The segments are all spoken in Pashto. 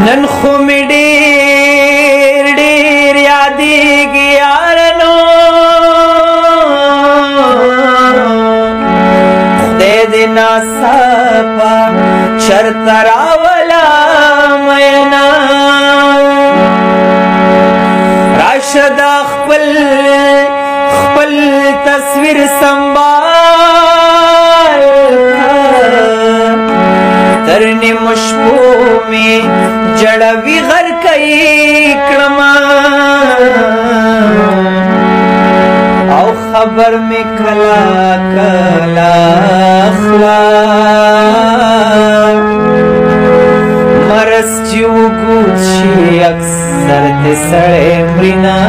نن خو می ډېر ډېر یادېږي یارانو خدای دې ناڅاپه چرته راوله مینا راشه دا خپل تصویر سنبال تر نیمو شپو می جړوي غرقی کړما او خبر می کلا کلا اخلا مرس چې وګود شي اکثر دې سړی مرینا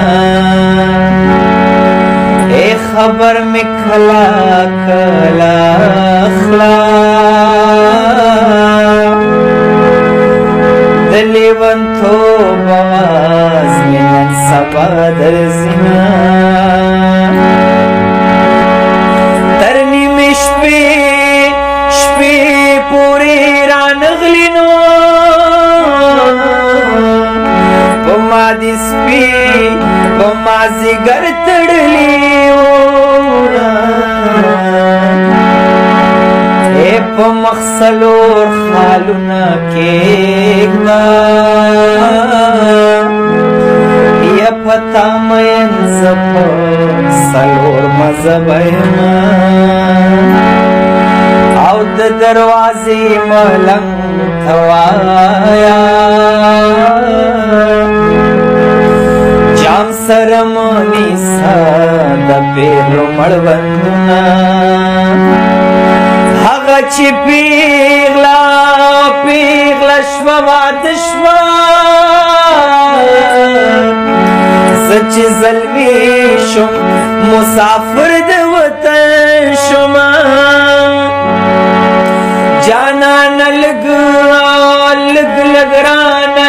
اے خبر میں کلا کلا اخلا دلیون تو بواز من سبا در زنا ترنی میں شپی پوری رانغلی نو بما دی سپی بما زگر تڑلی په مخسلور خالونه کېږدا یا پتا مین زپ سلور مذهب یما او د دروازې ملنګ توایا جام سره مونیسا د پیرو مړوندونه چې پیغله شوه واده شوه زه چې زلمی شم مسافر د وطن شومه جانانه لږ لږ رانه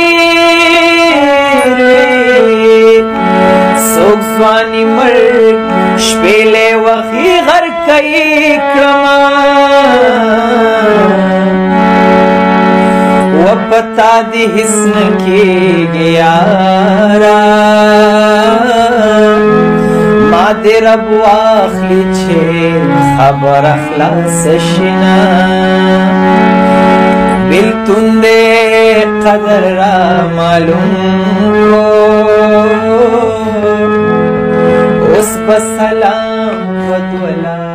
هېروي څوک ځواني مرګ شپېلې وخې غرقی کړمه و پتا دی حسن کېږي یارا ما دې رب واخلي چې خبر خلاص شینا بلتون دې قدر را معلوم کو اوس په سلام ودولا